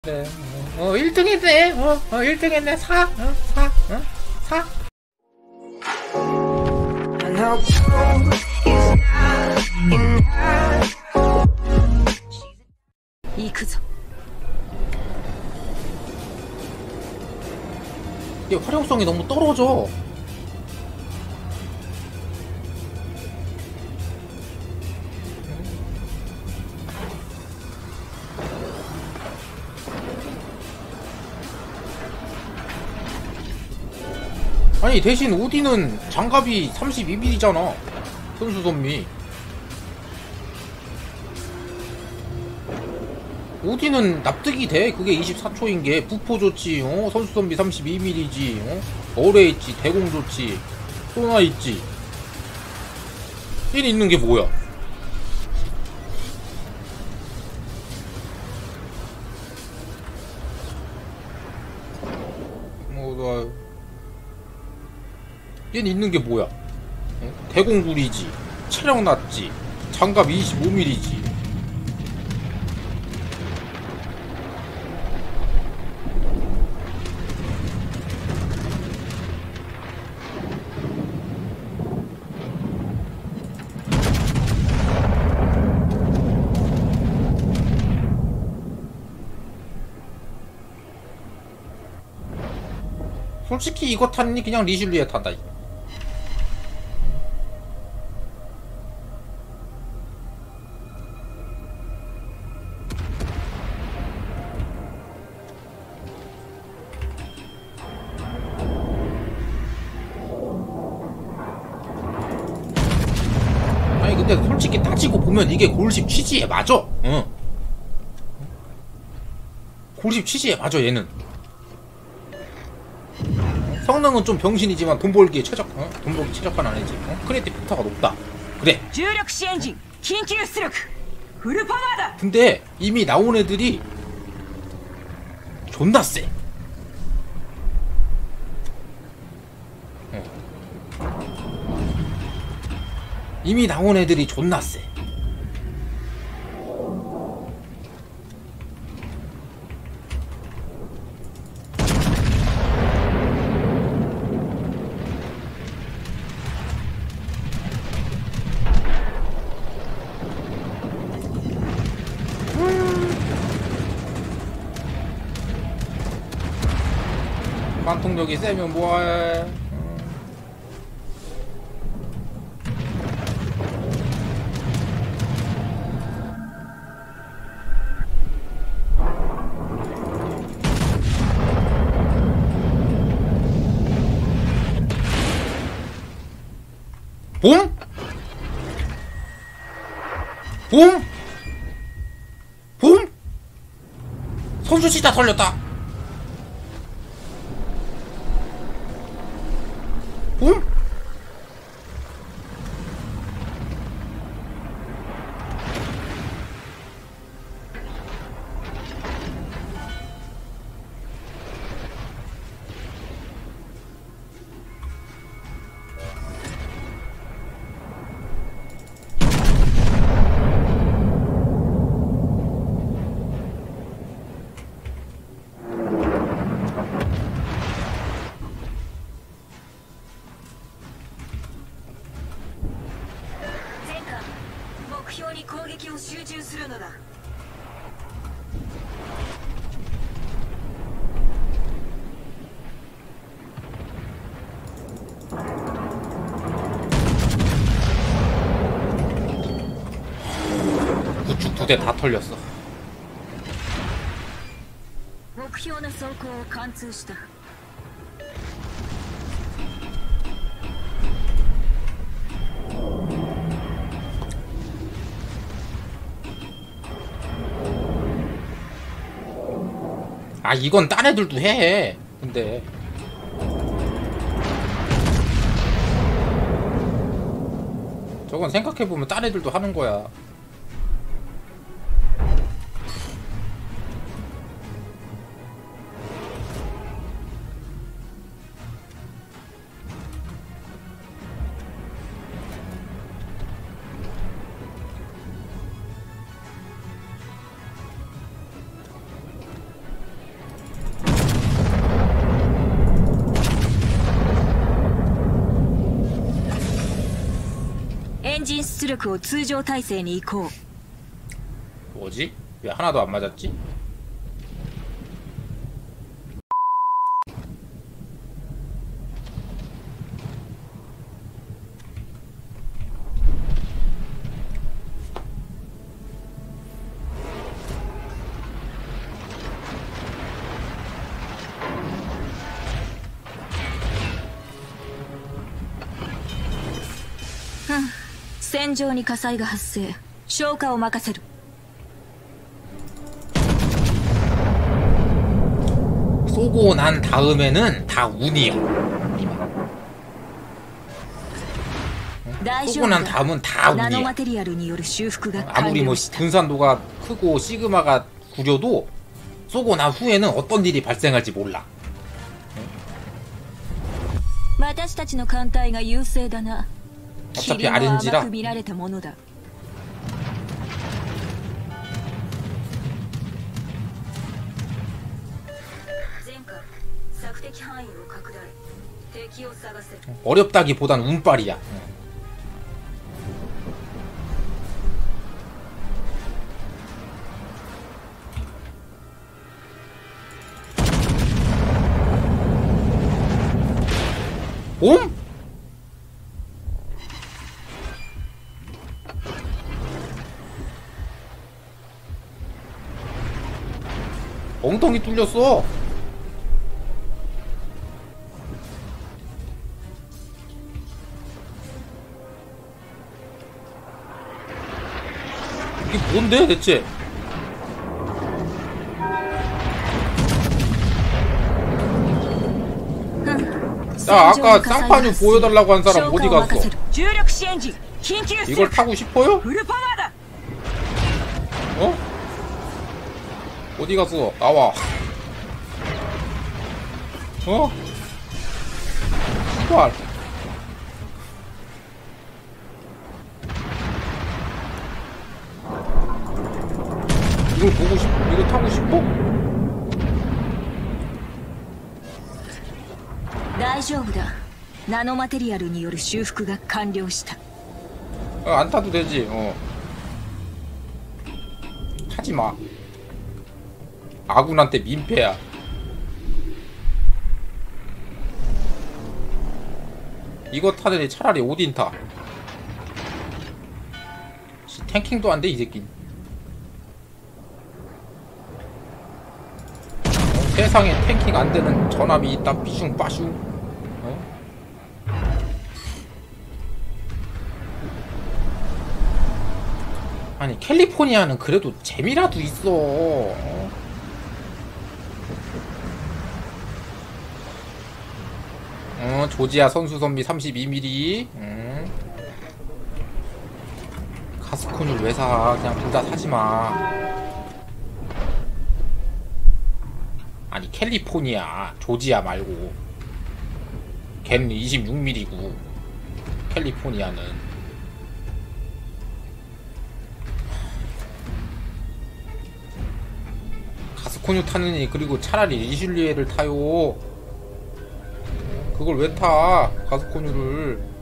네. 1등 했네. 1등 했네. 사. 사. 이게 활용성이 너무 떨어져. 아니 대신 오디는 장갑이 32mm잖아. 선수선미. 오디는 납득이 돼. 그게 24초인게 부포 좋지. 선수선미 32mm지. 어뢰 있지. 대공 좋지. 소나 있지. 얘는 있는 게 뭐야? 얘는 있는 게 뭐야? 대공굴이지. 체력 낮지. 장갑 25mm지. 솔직히 이거 탔니? 그냥 리슐리에 타다. 아니 근데 솔직히 따지고 보면 이게 골10 취지에 맞아. 골10 취지에 맞아. 얘는 성능은 좀 병신이지만 돈 벌기에 돈 벌기 최적화는 아니지. 크리에이티브 팩터가 높다. 그래. 근데 이미 나온 애들이 존나 세. 이미 나온 애들이 존나 세. 관통력이 세면 뭐해. 봄? 봄? 봄? 선수 진짜 털렸다. 봄? 구축 2대 다 털렸어. 아 이건 딴 애들도 해. 근데 저건 생각해보면 딴 애들도 하는 거야. 出力を通常体制に移行。 뭐지? 왜 하나도 안 맞았지? 흠, 戦場に火災が発生。消火を任せる。 쏘고 난 다음에는 다 운이야. 쏘고 난 다음은 다 운이야. 아무리 뭐 분산도가 크고 시그마가 구려도 쏘고 난 후에는 어떤 일이 발생할지 몰라. 私たちの艦隊が優勢だな。 어차피 RNG라. 見られたものだ。 어렵다기보단 운빨이야. 옴? 엉덩이 뚫렸어. 이게 뭔데 대체? 나 아까 쌍판유 보여달라고 한 사람 어디 갔어? 이걸 타고 싶어요? 어? 어디 갔어? 나와. 어? 씨발. 이걸 보고 싶, 이거 타고 싶어? 大丈夫だ。ナノマテリアルによる修復が完了した。 안 타도 되지. 타지 마. 아군한테 민폐야. 이거 타더니 차라리 오딘 타. 탱킹도 안 돼 이 새끼. 세상에 탱킹 안 되는 전함이 있다. 삐슝 빠슝. 아니 캘리포니아는 그래도 재미라도 있어. 조지아 선수 선비 32mm. 가스콘을 왜 사? 그냥 둘 다 사지마. 아니 캘리포니아 조지아 말고 걔는 26mm고 캘리포니아는 가스코뉴 타느니 그리고 차라리 리슐리에를 타요. 그걸 왜 타? 가스코뉴를.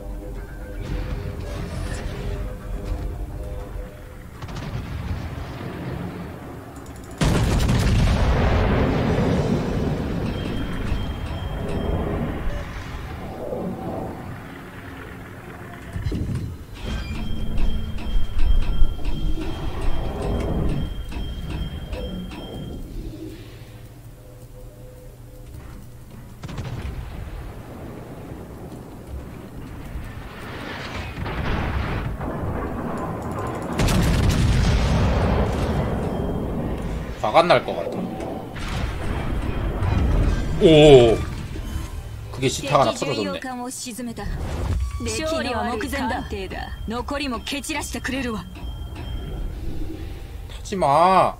화가 날 것 같아. 오, 그게 시타가 하나 터져졌네. 타지마.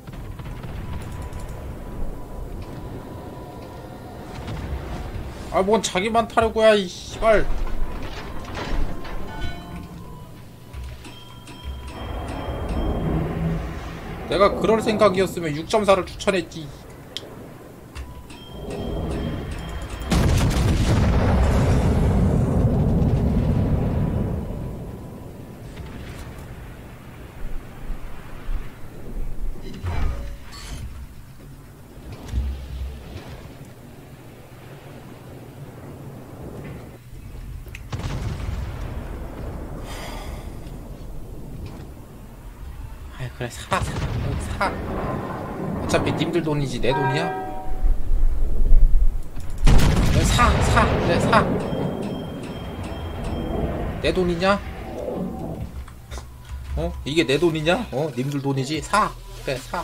아, 뭔 자기만 타려고야 이 씨발. 내가 그럴 생각이었으면 6.4를 추천했지. 그래 사. 어차피 님들 돈이지 내 돈이야. 그래 사. 그래 사. 내 돈이냐? 이게 내 돈이냐? 님들 돈이지? 사. 그래 사.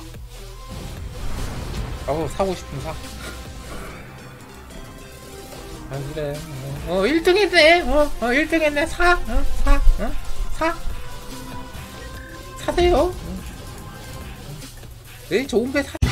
사고 싶으면 사. 그래. 1등 했네. 1등 했네. 사. 사세요. 좋은 배 사.